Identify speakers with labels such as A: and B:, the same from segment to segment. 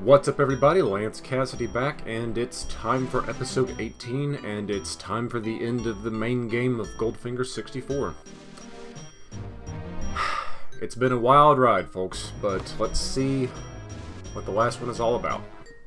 A: What's up, everybody? Lance Cassidy back, and it's time for episode 18, and it's time for the end of the main game of Goldfinger 64. It's been a wild ride, folks, but let's see what the last one is all about.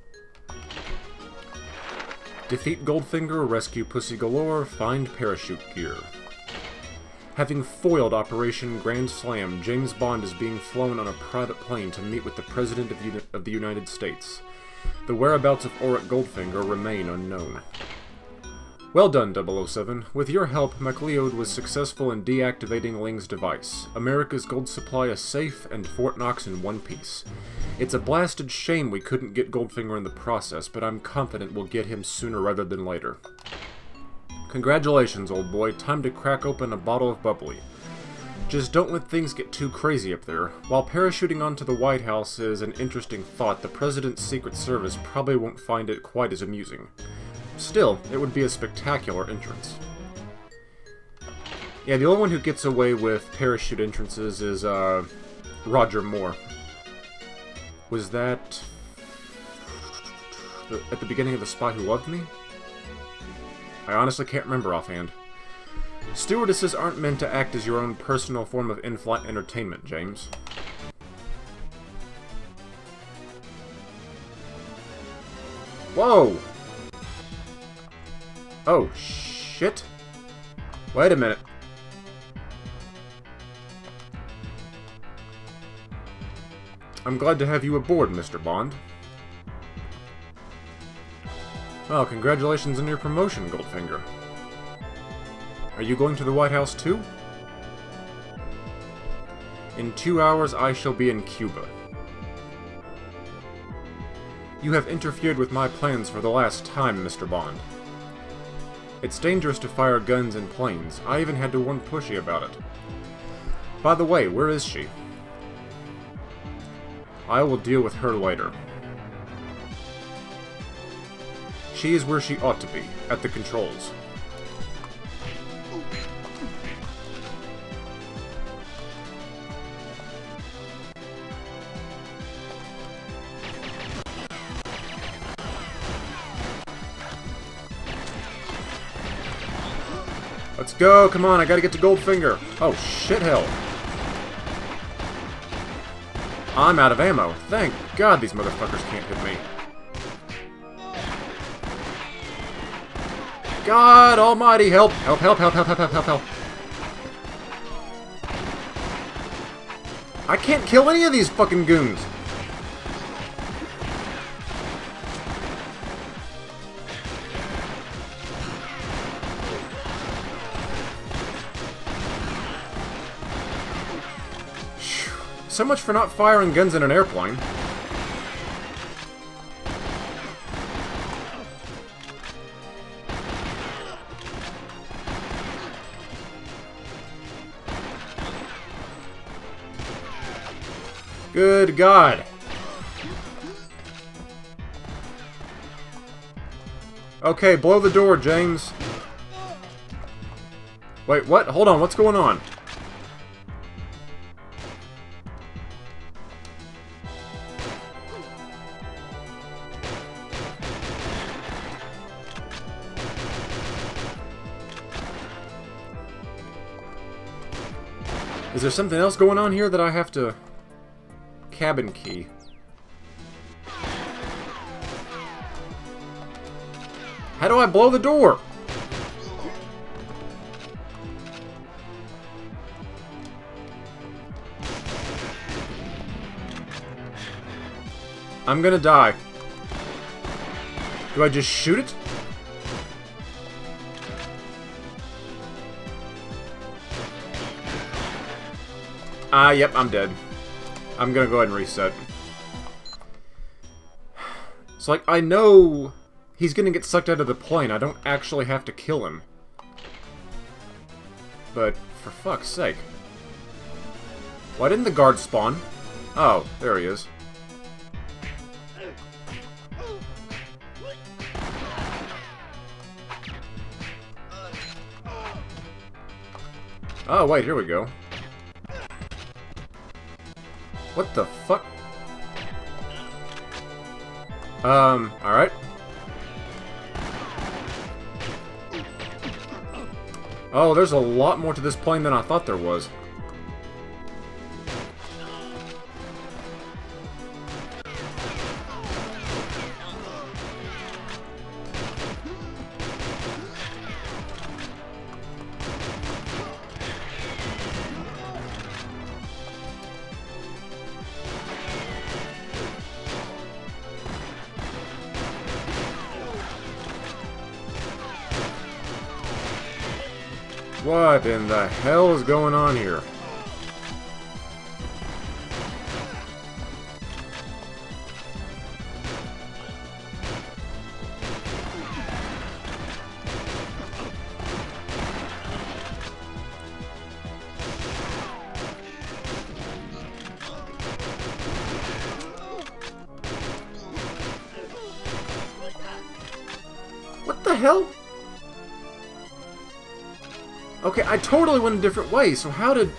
A: Defeat Goldfinger, rescue Pussy Galore, find parachute gear. Having foiled Operation Grand Slam, James Bond is being flown on a private plane to meet with the President of the United States. The whereabouts of Auric Goldfinger remain unknown. Well done, 007. With your help, MacLeod was successful in deactivating Ling's device. America's gold supply is safe, and Fort Knox in one piece. It's a blasted shame we couldn't get Goldfinger in the process, but I'm confident we'll get him sooner rather than later. Congratulations, old boy. Time to crack open a bottle of bubbly. Just don't let things get too crazy up there. While parachuting onto the White House is an interesting thought, the President's Secret Service probably won't find it quite as amusing. Still, it would be a spectacular entrance. Yeah, the only one who gets away with parachute entrances is, Roger Moore. Was that at the beginning of The Spy Who Loved Me? I honestly can't remember offhand. Stewardesses aren't meant to act as your own personal form of in-flight entertainment, James. Whoa! Oh, shit. Wait a minute. I'm glad to have you aboard, Mr. Bond. Well, congratulations on your promotion, Goldfinger. Are you going to the White House too? In 2 hours, I shall be in Cuba. You have interfered with my plans for the last time, Mr. Bond. It's dangerous to fire guns in planes. I even had to warn Pushy about it. By the way, where is she? I will deal with her later. She is where she ought to be, at the controls. Let's go! Come on, I gotta get to Goldfinger! Oh, shit hell! I'm out of ammo. Thank God these motherfuckers can't hit me. God almighty, help! Help, help, help, help, help, help, help, help. I can't kill any of these fucking goons! So much for not firing guns in an airplane. Good God. Okay, blow the door, James. Wait, what? Hold on, what's going on? Is there something else going on here that I have to... Cabin key. How do I blow the door? I'm gonna die. Do I just shoot it? Yep, I'm dead. I'm gonna go ahead and reset. It's like, I know he's gonna get sucked out of the plane. I don't actually have to kill him. But, for fuck's sake. Why didn't the guard spawn? Oh, there he is. Oh, wait, here we go. What the fuck? Alright. Oh, there's a lot more to this plane than I thought there was. What in the hell is going on here? What the hell? Okay, I totally went a different way, so how did...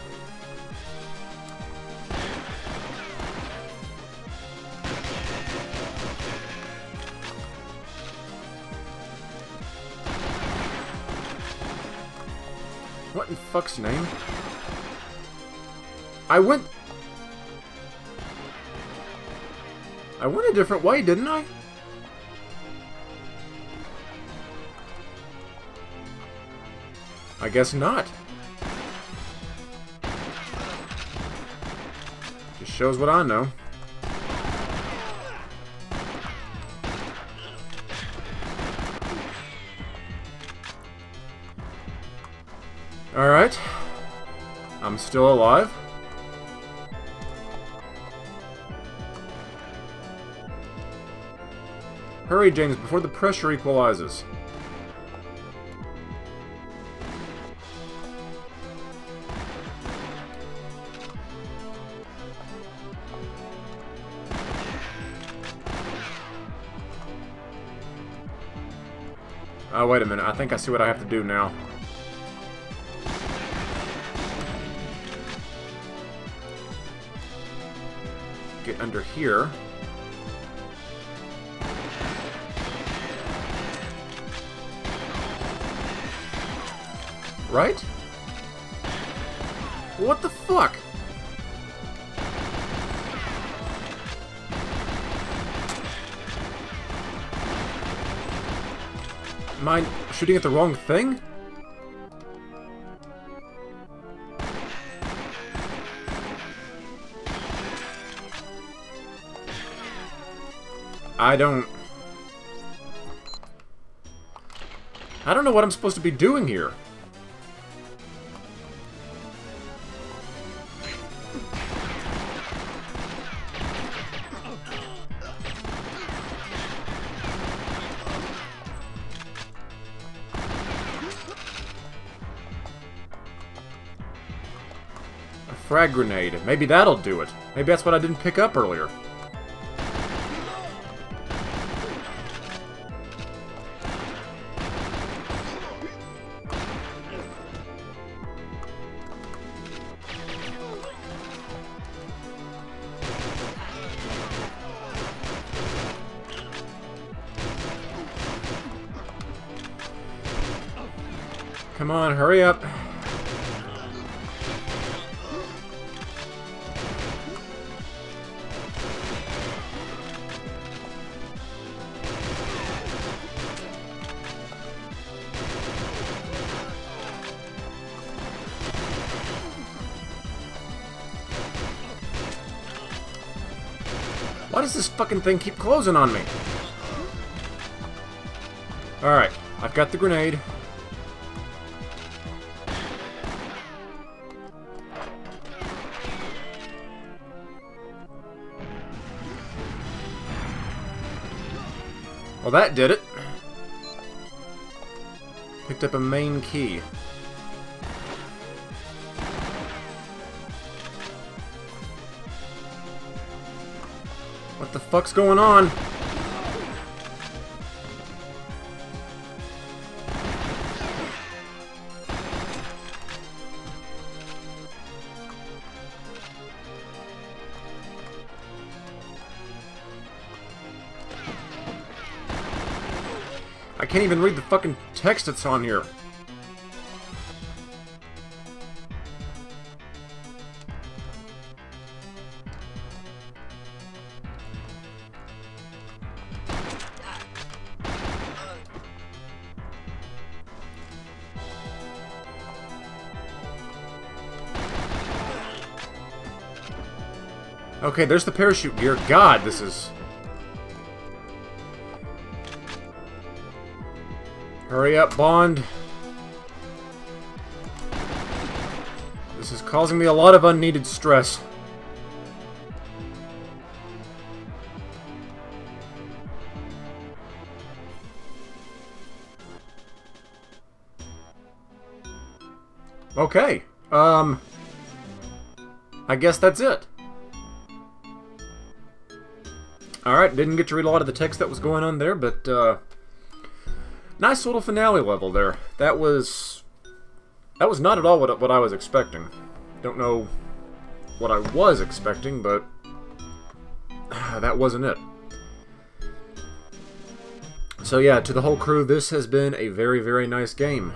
A: What in fuck's name? I went a different way, didn't I? I guess not. Just shows what I know. Alright. I'm still alive. Hurry, James, before the pressure equalizes. Oh, wait a minute. I think I see what I have to do now. Get under here. Right? What the fuck? Am I shooting at the wrong thing? I don't know what I'm supposed to be doing here. Frag grenade. Maybe that'll do it. Maybe that's what I didn't pick up earlier. Come on, hurry up. Why does this fucking thing keep closing on me? Alright, I've got the grenade. Well, that did it. Picked up a main key. What the fuck's going on? can't even read the fucking text that's on here. Okay, there's the parachute gear. God, this is... Hurry up, Bond. This is causing me a lot of unneeded stress. Okay. I guess that's it. Alright, didn't get to read a lot of the text that was going on there, but, nice little finale level there. That was not at all what I was expecting. Don't know what I was expecting, but that wasn't it. So yeah, to the whole crew, this has been a very, very nice game.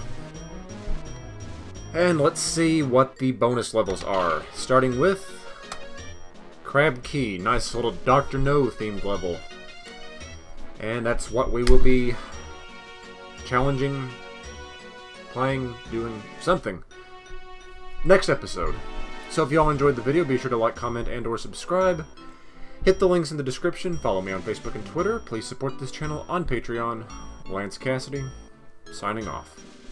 A: And let's see what the bonus levels are. Starting with Crab Key, nice little Dr. No themed level. And that's what we will be challenging, playing, doing something next episode. So if y'all enjoyed the video, be sure to like, comment, and or subscribe. Hit the links in the description, follow me on Facebook and Twitter. Please support this channel on Patreon. Lance Cassidy, signing off.